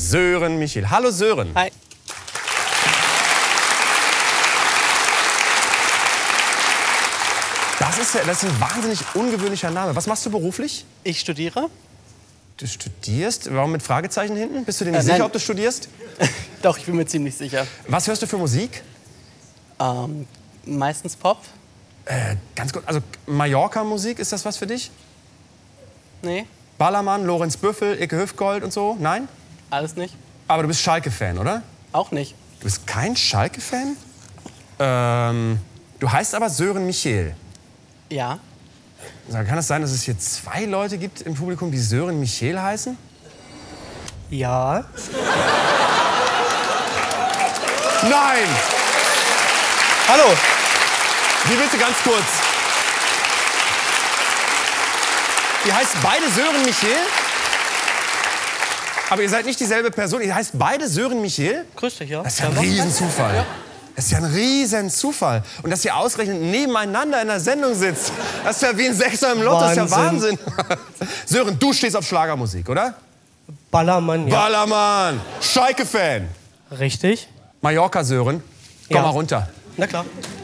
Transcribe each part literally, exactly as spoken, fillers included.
Sören Michel. Hallo Sören. Hi. Das ist, ja, das ist ein wahnsinnig ungewöhnlicher Name. Was machst du beruflich? Ich studiere. Du studierst? Warum mit Fragezeichen hinten? Bist du dir nicht Äh, sicher, nein. ob du studierst? Doch, ich bin mir ziemlich sicher. Was hörst du für Musik? Ähm, meistens Pop. Äh, ganz gut. Also Mallorca-Musik, ist das was für dich? Nee, Ballermann, Lorenz Büffel, Icke Hüftgold und so? Nein? alles nicht. Aber du bist Schalke-Fan, oder? Auch nicht. Du bist kein Schalke-Fan? Ähm, du heißt aber Sören Michel. Ja. Also, kann es sein, dass es hier zwei Leute gibt im Publikum, die Sören Michel heißen? Ja. Nein! Hallo. Wie bitte ganz kurz? Ihr heißt beide Sören Michel? Aber ihr seid nicht dieselbe Person. Ihr heißt beide Sören Michel? Grüß dich, ja. Das ist ja ein Riesenzufall. Ja. Das ist ja ein Riesenzufall. Und dass ihr ausgerechnet nebeneinander in der Sendung sitzt, das ist ja wie ein Sechser im Lotto, das ist ja Wahnsinn. Sören, du stehst auf Schlagermusik, oder? Ballermann, ja. Ballermann! Schalke-Fan! Richtig? Mallorca, Sören, komm Ja. mal runter. Na klar.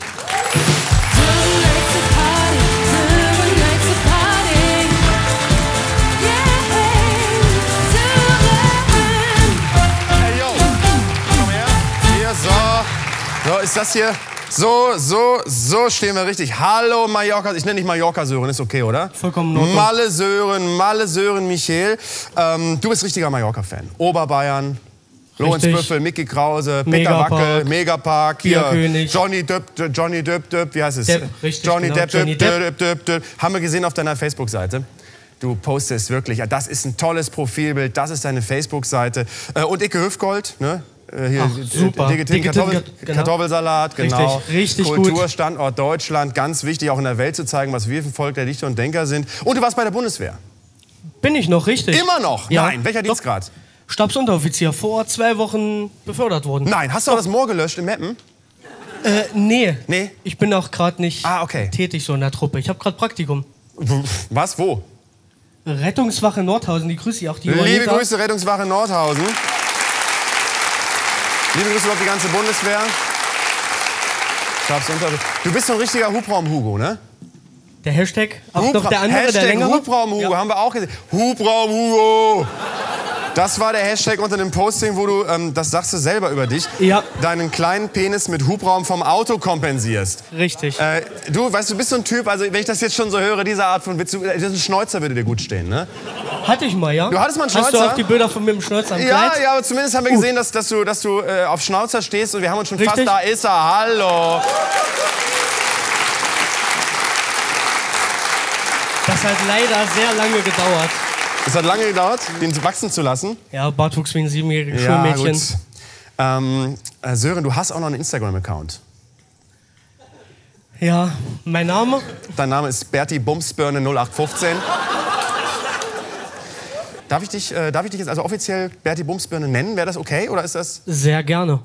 Hey, yo, komm her. Hier, so. So, ist das hier? So, so, so stehen wir richtig. Hallo Mallorca. Ich nenne dich Mallorca Sören, ist okay, oder? Vollkommen in Ordnung. Malle Sören, Malle Sören Michel. Ähm, du bist richtiger Mallorca-Fan. Oberbayern, Lorenz Richtig. Büffel, Micky Krause, Peter Megapark. Wackel, Megapark, hier, Bierkönig. Johnny Depp, Johnny Depp, Depp, wie heißt es? Depp, richtig, Johnny genau, Depp, Johnny Depp, Depp. Depp, Depp, Depp. Haben wir gesehen auf deiner Facebook-Seite. Du postest wirklich, ja, das ist ein tolles Profilbild, das ist deine Facebook-Seite. Äh, und Icke Hüftgold, ne? Äh, Hier, Ach, super. Digitin, Digitin, Kartoffel, genau. Kartoffelsalat, genau. Richtig, richtig gut. Kulturstandort Deutschland, ganz wichtig, auch in der Welt zu zeigen, was wir für ein Volk der Dichter und Denker sind. Und du warst bei der Bundeswehr. Bin ich noch, richtig? Immer noch? Ja. Nein, welcher Doch. Dienstgrad? Stabsunteroffizier, vor zwei Wochen befördert worden. Nein, hast du auch das Moor gelöscht in Meppen? Äh, nee. Nee? Ich bin auch gerade nicht Ah, okay. tätig so in der Truppe. Ich habe gerade Praktikum. Was, wo? Rettungswache Nordhausen, die grüße ich auch. Die Liebe Juanita. Grüße, Rettungswache Nordhausen. Liebe Grüße auf die ganze Bundeswehr. Stabsunter- Du bist so ein richtiger Hubraum-Hugo, ne? Der Hashtag, auch Hubra noch der andere, Hashtag der längere. Hubraum-Hugo, Ja. haben wir auch gesehen. Hubraum-Hugo! Das war der Hashtag unter dem Posting, wo du, ähm, das sagst du selber über dich, Ja. deinen kleinen Penis mit Hubraum vom Auto kompensierst. Richtig. Äh, du, weißt du, du bist so ein Typ, also wenn ich das jetzt schon so höre, diese Art von Witz, du- äh, ein Schnäuzer würde dir gut stehen, ne? Hatte ich mal, ja? Du hattest mal einen Hast du Schnäuzer? auch die Bilder von mir im Schnäuzer am Ja, Kleid? ja, aber zumindest haben wir gesehen, dass, dass du, dass du äh, auf Schnauzer stehst und wir haben uns schon Richtig. fast, da ist er, hallo. Das hat leider sehr lange gedauert. Es hat lange gedauert, den wachsen zu lassen. Ja, Bartwuchs wie ein siebenjähriges Ja, Schulmädchen. gut. Ähm, äh, Sören, du hast auch noch einen Instagram-Account. Ja, mein Name? Dein Name ist Berti Bumsbirne null acht fünfzehn. Darf ich, dich, äh, darf ich dich jetzt also offiziell Berti Bumsbirne nennen? Wäre das okay oder ist das... Sehr gerne.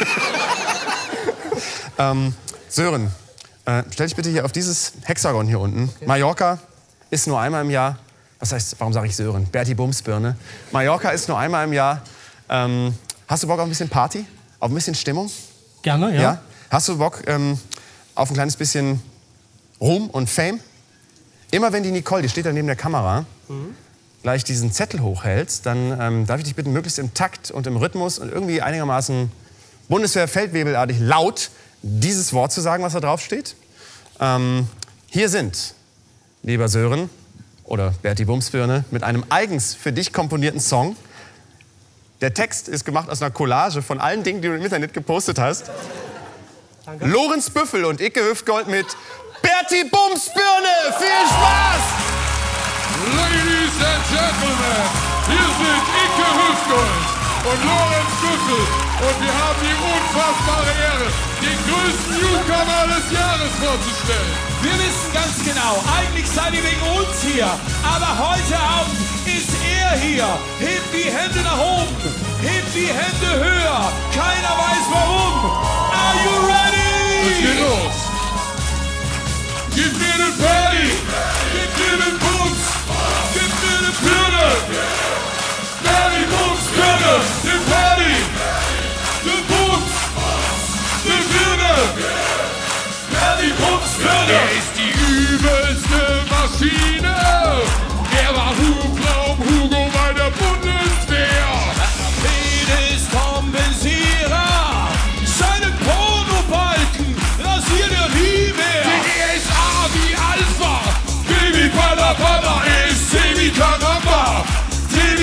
Ähm, Sören, äh, stell dich bitte hier auf dieses Hexagon hier unten. Okay. Mallorca ist nur einmal im Jahr. Was heißt, warum sage ich Sören? Berti Bumsbirne. Mallorca ist nur einmal im Jahr. Ähm, hast du Bock auf ein bisschen Party? Auf ein bisschen Stimmung? Gerne, ja. Ja? Hast du Bock ähm, auf ein kleines bisschen Ruhm und Fame? Immer wenn die Nicole, die steht da neben der Kamera, mhm. gleich diesen Zettel hochhältst, dann ähm, darf ich dich bitten, möglichst im Takt und im Rhythmus und irgendwie einigermaßen Bundeswehr-Feldwebelartig laut dieses Wort zu sagen, was da drauf steht. Ähm, hier sind, lieber Sören oder Berti Bumsbirne, mit einem eigens für dich komponierten Song. Der Text ist gemacht aus einer Collage von allen Dingen, die du im Internet gepostet hast. Danke. Lorenz Büffel und Icke Hüftgold mit Berti Bumsbirne. Viel Spaß! Ladies and Gentlemen, hier sind Icke Hüftgold und Lorenz Büffel und wir haben die unfassbare Ehre, den größten Newcomer des Jahres vorzustellen. Wir wissen ganz genau, eigentlich seid ihr wegen uns hier, aber heute Abend ist er hier. Hebt die Hände nach oben, hebt die Hände höher, keiner weiß warum. Are you ready? Es geht los. Gib mir den Paddy, gib mir den Bums, gib mir den Birne. Berti Bumsbirne, den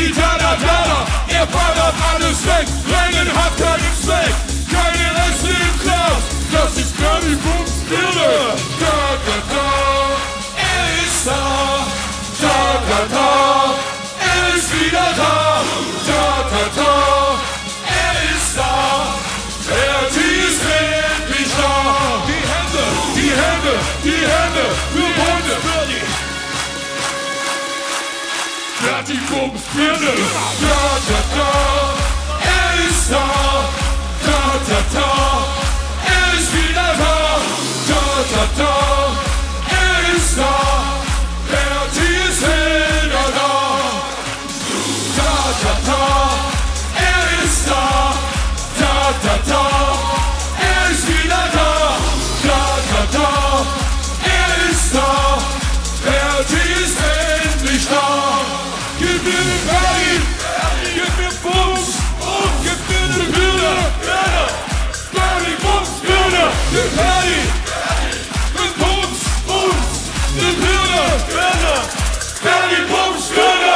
Bernie, tada, tada, er ballert alles weg. Rennen hat keinen Zweck, keine Reste im Glas. Das ist Bernie Bums Birne. Da, da, da, er ist da. Da, da, da, er ist wieder da. Da, da, da, er ist da. Bertie ist endlich da. Die Hände, die Hände, die Hände für Bunde. Bernie. Bertie Bums Birne. Da, da, da, er ist da. Da, da, da, er ist wieder da. Da, da, da, er ist da. Bertie ist wieder da. Da, da, da, er ist da. Da, da, da, er ist wieder da. Da, da, da, er ist da. Bertie ist endlich da. Gib mir den Bernie, gib mir Bums und gib mir den Birne. Bernie Bums Birne, den Bernie, den Bums, Bums, den Birne, Bernie Bums Birne.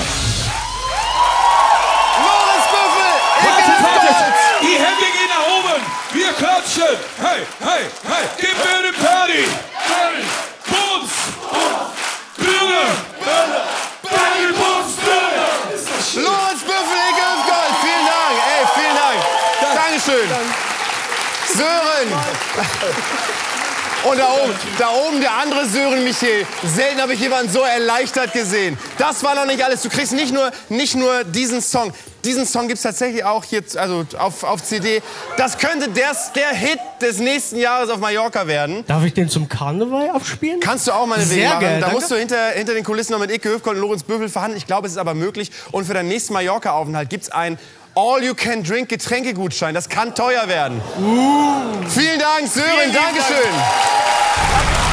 Lorenz Büffel, Wartet, Icke wartet. Hüftgold. Die Hände gehen nach oben. Wir klatschen. Hey, hey, hey. Gib mir den Bernie. Bernie. Bums. Birne. Bernie Bums Birne. Lorenz Büffel, Icke Hüftgold. Vielen Dank. Ey, vielen Dank. Dankeschön. Sören. Und da oben, da oben der andere Sören Michel. Selten habe ich jemanden so erleichtert gesehen. Das war noch nicht alles. Du kriegst nicht nur, nicht nur diesen Song. Diesen Song gibt es tatsächlich auch hier also auf, auf C D. Das könnte der, der Hit des nächsten Jahres auf Mallorca werden. Darf ich den zum Karneval abspielen? Kannst du auch meinetwegen Sehr machen. geil, Da danke. musst du hinter, hinter den Kulissen noch mit Icke Hüftgold und Lorenz Büffel verhandeln. Ich glaube, es ist aber möglich. Und für deinen nächsten Mallorca-Aufenthalt gibt es ein All-You-Can-Drink-Getränkegutschein. Das kann teuer werden. Uh. Vielen Dank, Sören. Vielen lieben Dankeschön. Dank.